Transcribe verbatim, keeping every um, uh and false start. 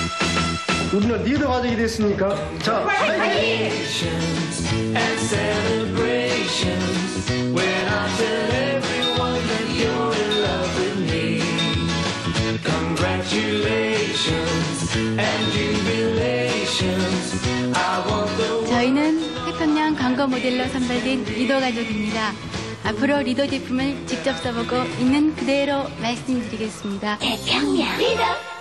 우리는 리더 가족이 됐으니까 자, 파이팅! 저희는 태평양 광고 모델로 선발된 리더 가족입니다. 앞으로 리더 제품을 직접 써보고 있는 그대로 말씀드리겠습니다. 태평양 리더